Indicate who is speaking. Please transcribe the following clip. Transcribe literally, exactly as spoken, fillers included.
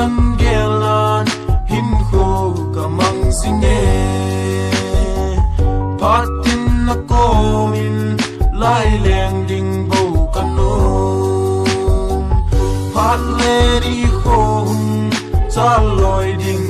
Speaker 1: nam gelan hin kho kamang singe patin na komin lai leng ding bo kanu pat le di khom cha loi ding